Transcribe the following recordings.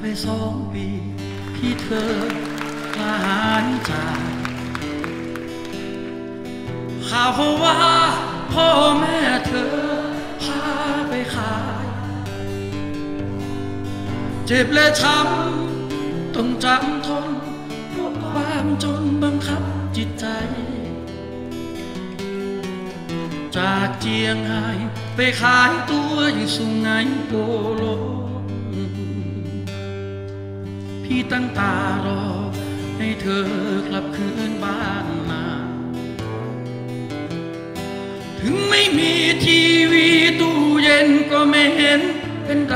ไป2 ปีที่เธอลาหายจากข่าวว่าพ่อแม่เธอพาไปขายเจ็บและช้ำต้องจำทนเพราะความจนบังคับจิตใจจากเจียงไฮ้ไปขายตัวอยู่สุไหงโกลกพี่ตั้งตารอให้เธอกลับคืนบ้านมาถึงไม่มีทีวีตู้เย็นก็ไม่เห็นเป็นไร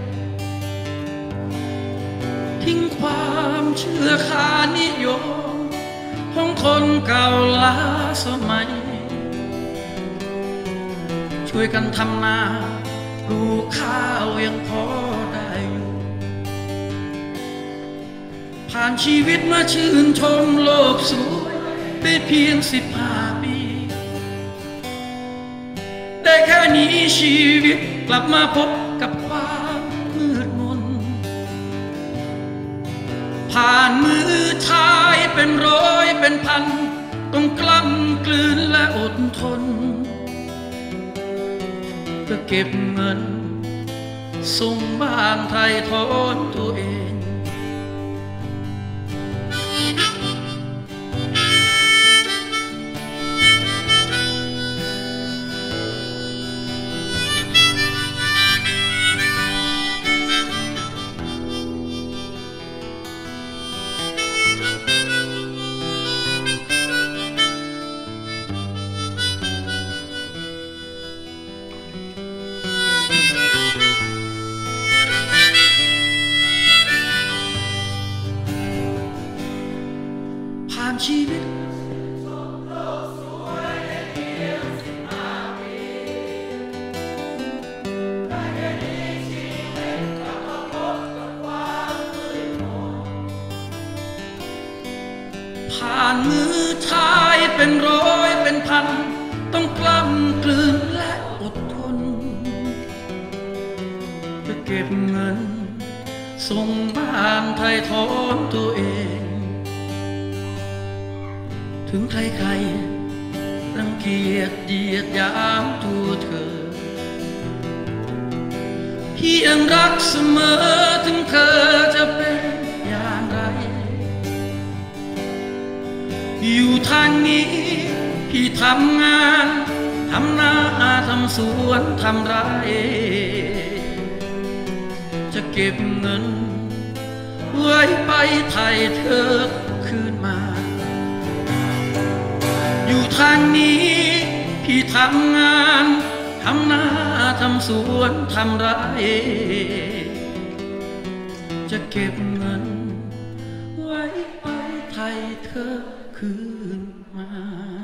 ทิ้งความเชื่อค่านิยมของคนเก่าล้าสมัยช่วยกันทำนาปลูกข้าวยังพอได้อยู่ผ่านชีวิตมาชื่นชมโลกสวยได้เพียง15 ปีแต่แค่นี้ชีวิตกลับมาพบกับความมืดมนผ่านมือชายเป็นร้อยเป็นพันต้องกล้ำกลืนและอดทนเพื่อเก็บเงินส่งบ้านไทยทอนตัวเองผ่านชีวิตผ่านมือชายเป็นร้อยเป็นพันต้องกล้ำกลืนและอดทนเพื่อเก็บเงินส่งบ้านไทยทอนตัวเองถึงใครๆรังเกียจเหยียดหยามตัวเธอพี่ยังรักเสมอถึงเธอจะเป็นอย่างไรอยู่ทางนี้พี่ทำงานทำนาทำสวนทำไร่จะเก็บเงินไว้ไปไทยเธอคืนมาอยู่ทางนี้พี่ทำงานทำนาทำสวนทำไร่จะเก็บเงินไว้ไปไทยเธอคืนมา